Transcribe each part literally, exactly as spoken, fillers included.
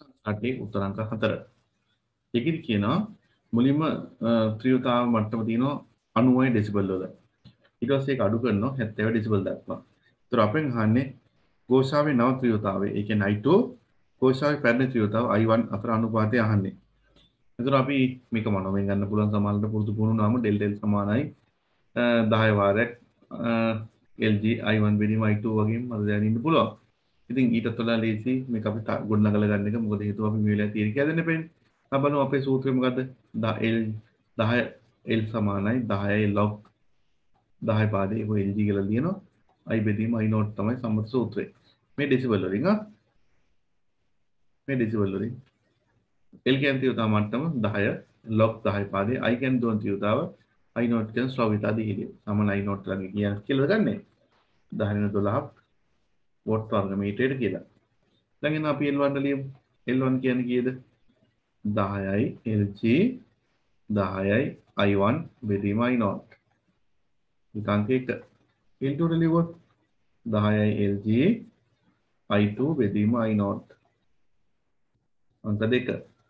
අටේ උත්තරංක හතර. ඒකෙදි කියනවා මුලින්ම ත්‍රිවතාව මට්ටම තියෙනවා අනූවයි ඩෙසිබල් වල. ඊට පස්සේ ඒක අඩු කරනවා හැත්තෑ ඩෙසිබල් දක්වා. ඒතර අපෙන් අහන්නේ ഘോഷාවේ නව ත්‍රිවතාවය. ඒ කියන්නේ I two ഘോഷාවේ පැරණි ත්‍රිවතාව I one අතර අනුපාතය අහන්නේ. එතකොට අපි මේක මනෝමයෙන් ගන්න පුළුවන් සමානලට පුරුදු පුහුණුනාම ඩෙල් ඩෙල් සමානයි දහය වාරයක් L G I one බෙදීම I two වගේම මම දැනගෙන ඉන්න පුළුවන්. ඉතින් ඊටත් වඩා ලේසි මේක අපි ගොඩනගලා ගන්න එක. මොකද හේතුව අපි මේ වෙලාවේ තියෙන කැදෙන්න පෙන්නේ. අපි බලමු අපේ සූත්‍රය මොකද්ද? L දහය L සමානයි දහයයි log දහය පාදේ ඒක L G කියලා ලියනවා. I බෙදීම I naught තමයි සම්මත සූත්‍රය. මේ ඩෙසිබල් වලින් ආ මේ ඩෙසිබල් වලින් L කියන්නේ තියුතාව මට්ටම දහය log දහය පාදේ I කියන්නේ දුරන තියුතාව I naught කියන්නේ ස්වවිතා දිහිලිය. සමාන I naught ළඟ කියන කියලා ගන්නෙ. දහය දොළහක් වොට් වර්ග මීටරයට කියලා. දැන් එන අපි L one ලියමු. L one කියන්නේ කීයද? දහයයි L G දහයයි I one බෙදීම I naught. විකාංක එක. L two ලියුවොත් දහයයි L G I two බෙදීම I naught. අංක දෙක.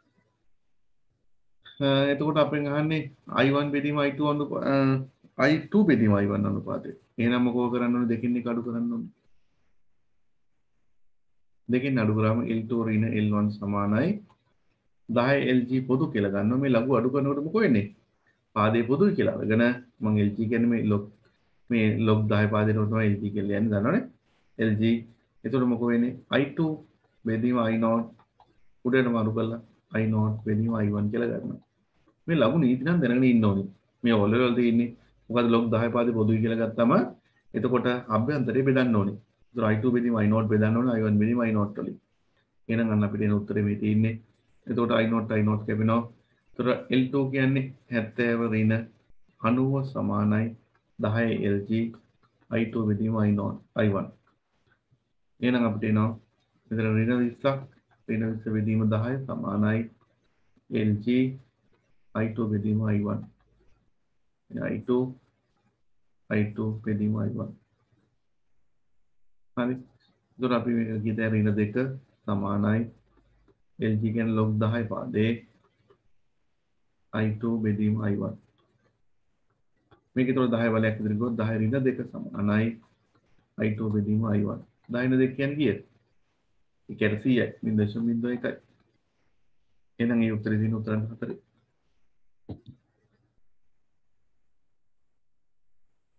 එතකොට අපෙන් අහන්නේ I one බෙදීම I two අනු I two බෙදීම I one අනුපාතය. එහෙනම් මොකෝ කරන්න ඕනේ? දෙකින් එක අඩු කරන්න ඕනේ. දෙකින් අඩු කරාම L two ඍණ L one සමානයි දහය L G පොදු කියලා ගන්නවා. මේ ලඝු අඩු කරනකොට මොකෝ වෙන්නේ? පාදේ පොදුයි කියලා අරගෙන මම L G කියන්නේ මේ log මේ log දහය පාදේට තමයි L G කියලා යන්නේ දන්නවනේ. L G එතකොට මොකෝ වෙන්නේ? I two බෙදීම I naught උඩට මාරු කරලා I naught බෙදීම I one කියලා ගන්නවා. මේ ලඝු නීති නම් දැනගෙන ඉන්න ඕනේ. මේ ඔල වල තියෙන්නේ මොකද log දහය පාදේ පොදුයි කියලා ගත්තම එතකොට අභ්‍යන්තරේ බෙදන්න ඕනේ. ඒතර I two බෙදීම I naught බෙදන්න ඕනේ. I one බෙදීම I naught වලින්. එහෙනම් අන්න අපිට එන උත්තරේ මේ තියෙන්නේ. එතකොට I naught I naught කැපෙනවා. ඒතර L two කියන්නේ හැත්තෑ ඍණ අනූව සමානයි දහය L G I two බෙදීම I naught I one. එහෙනම් අපිට එනවා මෙතන ඍණ විස්සක් ඍණ විස්ස බෙදීම දහය සමානයි L G I two බෙදීම I one. I two I two බෙදීම I one. හරි. ඒතර අපි මේක ගියේ ඍණ දෙක සමානයි L G කියන්නේ log දහය පාදේ I two බෙදීම I one. මේක ඒතර දහය වලයක් විතර ගියොත් දහය ඍණ දෙක සමානයි I two බෙදීම I one. දහය ඍණ දෙක කියන්නේ කීයද? ඒ කියන්නේ සීයයි. ලින්දශම බිංදුව එකයි. එහෙනම් මේ උත්තරේ දින උත්තරන් හතරේ.